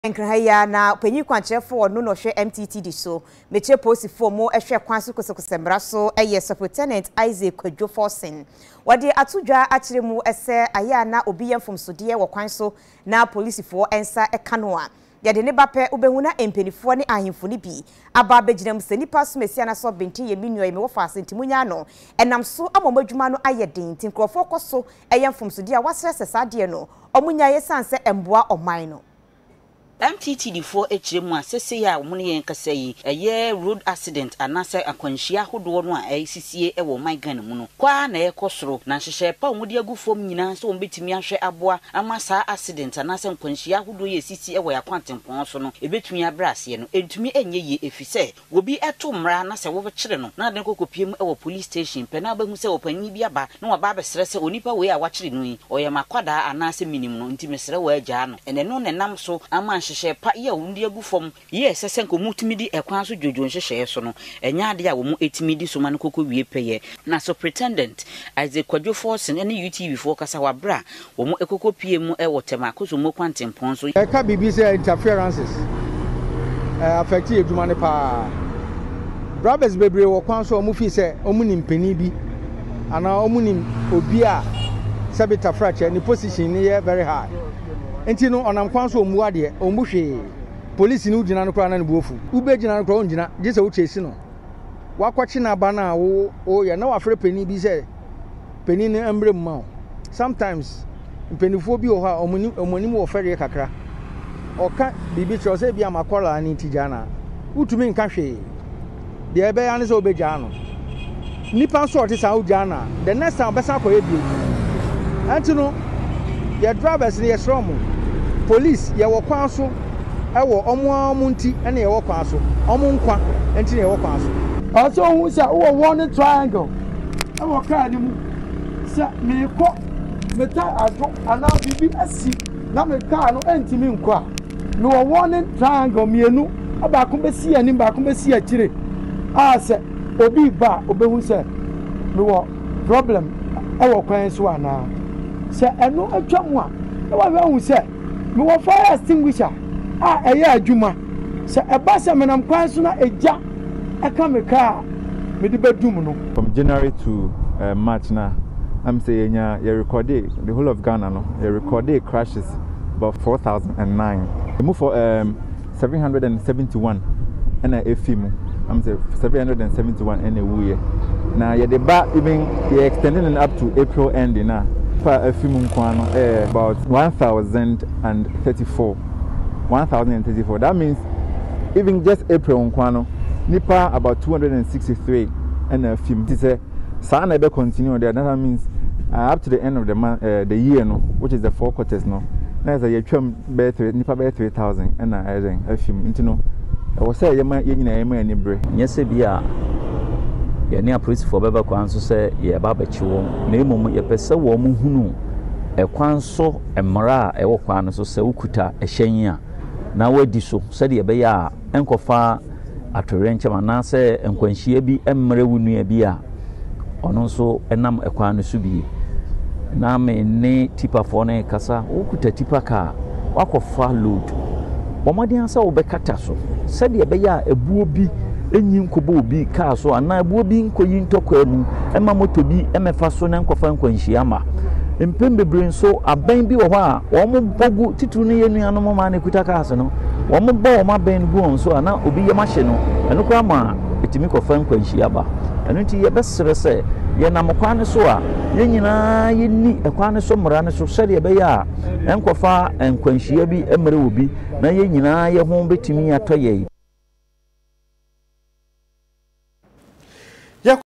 Enkrahaya na panyi kwanchefo no no hwe MTT di so meche posifo mo ehwe kwanso kosokosembra so eye Superintendent Isaac Kwadwo Forcing wade atodwa akire mu ese aya na obi yemfomsode wo kwanso na polisifo ensa ekanoa yade ne bape ubehuna empenifo ne ahemfo ne bi aba beginam senipa so mesia na so benti ye minua ye me wo fa asentimunya no enam so amomadwuma no ayeden tinkrofo koso eyemfomsode a wasrese sade no omunya ye sanse emboa oman no MTT di fo echiremu asese ya omune yen kasa yi eye road accident anase akwanhia hodo no a esisie e wo Ghana mu no kwa na ekosoro na hyehyɛ pa omudi agufom nyina so ombetimi ahwe aboa amasa accident anase akwanhia hodo ye esisi e wo yakwantempon so no ebetumi abrase no entumi enye ye efise wobi eto mra na se wo bekire no na den kokopiem e wo police station pe na bahu se opanyi bi aba na waba besere se onipa we a wakire no yi oyemakwada anase minim no ntimi sere wa agya no ene no ne nam so ama pa ya wundi agufom ye sese nkomutumi di ekwan so dwodwo nhyehyɛ so no enya ade a wo mu etimi di so man kokko wie peye na Superintendent Isaac Kwadwo Forcing ene UTV fo kasa wabra wo mu ekokko pie mu e wotema koso mo kwantempon so ka bibi say interferences affect edwuma ne pa brothers bebre wo kwan so omu fi say omu ni mpani bi ana omu ni obi a sabita fracture ni position ni very high. Enti no onam kwan so omu ade omu hwe police ni ugina no kra na ne buofu ube gina no kra ongina je se wo chesi no wakwachi na ba na wo ye na wafre pani bi se pani ne ambre mma sometimes mpanifo bi o ha omonim wo fere kakra oka bibi tro se bi amakola ni tijana utumi nka hwe de ebe ya ne se obegya no nipa so oti sa ugana the next time besa ko ebi enti no ye drivers ni yesromo police ye wo kwan so ewo omo nti ene ye wo kwan so omo nkwa enti ne ye wo kwan so also hu say wo warning triangle ewo car ni mu say me ko meta ado ana bibi asi na me car no enti mi nkwa me wo warning triangle mienu abako besi ani bako besi akire a say obi ba obehu say me wo problem ewo kwan so ana say eno atwamu a e wa hu say me wo fire extinguisher eya adwuma say eba say menam kwan so na eja eka me car me di bedum no from January to March na I'm saying you recorded the whole of Ghana no you recorded crashes about 4009 we move for 771 and a film I'm saying 771 and a year now you the back even you extending it up to April ending now a film about 1034 that means even just April nkwano nipa about 263 and a film this sa na be continue there that means up to the end of the month the year no which is the 4 quarters no na say you twam be nipa be 3000 and a film into no we say ye nyina ye ma ni bre nyese bia ye ne police for beba kwan so say ye ba ba chi wo na emom ye pese wo mu hunu e kwan so emra e wo kwan so se ukuta e hyen a na wadi so se de be ya enkofa atorenche mana se enkwanhia bi emre wunu bi a ono so enam e kwan no so bi na me ne tipa fo ne kasa ukuta tipa ka wakofa load bomodian se wo be kata so se de be ya ebuo bi enyi nkobo obi kaa so ana ebuo bi nkoyi ntokwa mu ema moto bi emefa so na nkofa nkwanhia ma empem bebre so aban bi wo ho a wo mo bogu tituru ne yenu no ma ne kuta kaa so no wo mo bo wo ma ban gu on so ana obi ye ma hye no eno kwa ma etimi kofa nkwanhia ba eno nti ye besere se ye na mokwane so a ye nyina ye ni ekwane so mra ne so sede be ya enkofa nkwanhia bi emre obi na ye nyina ye ho betimi atoye